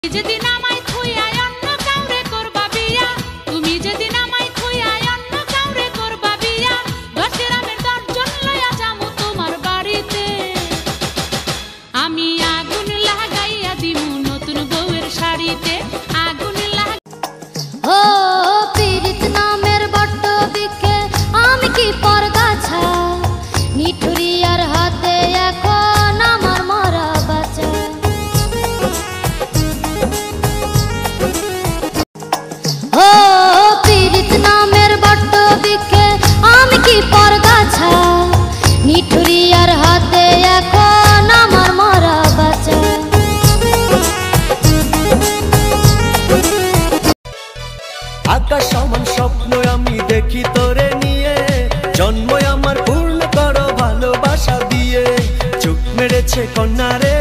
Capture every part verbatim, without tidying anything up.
आकाश समान स्वप्न आमी देखी तोरे निये जन्म आमार पूर्ण करो भालोबासा दिए चोख मेरेछे कन्या रे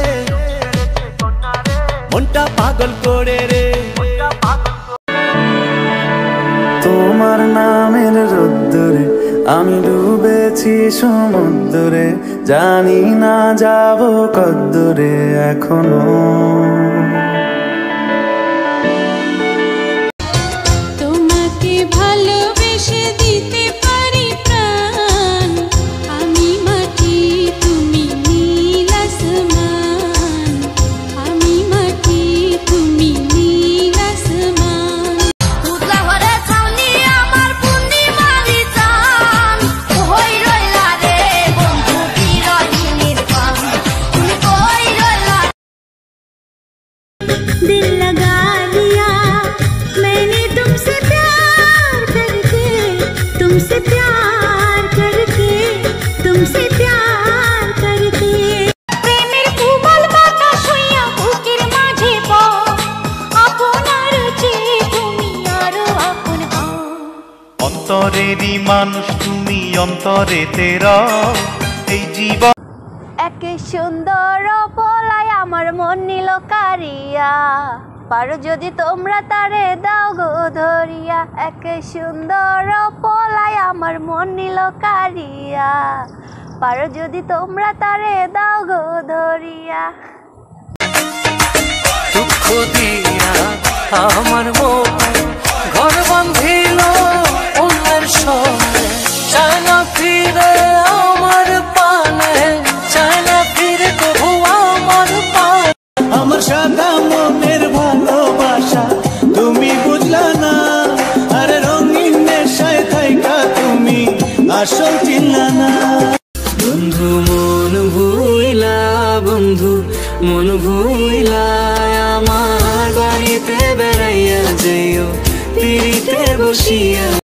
मनटा पागल करे रे तोमार नामेर रौद्रे आमी डुबेছি সমুদ্রে জানি না যাব কদ্দূরে এখনো दिल लगा लिया मैंने तुमसे प्यार करके तुमसे प्यार करके तुमसे प्यार करके प्रेमेर कुबल बातास हইয়া বুকের মাঝে বও আপনার চেয়ে তুমি আরো আপন হও অন্তরেরই মানুষ তুমি অন্তরেতে রও এই জীবন একে সুন্দর পোলায় আমার মন নিল কারিয়া পারো যদি তোমরা তারে দাও গো ধরিয়া একে সুন্দর পোলায় আমার মন নিল কারিয়া পারো যদি তোমরা তারে দাও গো ধরিয়া দুঃখ দিয়া আমার মন ঘর বাঁধিল অন্যের সঙ্গে চায় না ফিরে আমার পানে চায় না ফিরে তবু আমার পানে আমার সাদা মনের ভালোবাসা তুমি বুঝলা না আরে রঙিন নেশায় থাইকা তুমি আসল চিনলা না বন্ধু মন ভুইলা বন্ধু মন ভুইলা আমার বাড়িতে বেড়াইয়া যাইও পিড়িতে বসিয়া